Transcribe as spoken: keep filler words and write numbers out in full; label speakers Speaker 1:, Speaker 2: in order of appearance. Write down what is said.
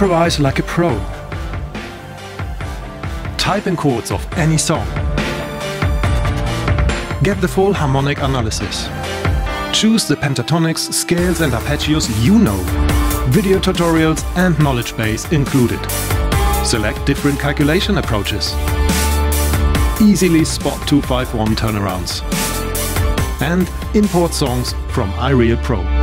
Speaker 1: Improvise like a pro. Type in chords of any song. Get the full harmonic analysis. Choose the pentatonics, scales and arpeggios you know. Video tutorials and knowledge base included. Select different calculation approaches. Easily spot two five one turnarounds. And import songs from iReal Pro.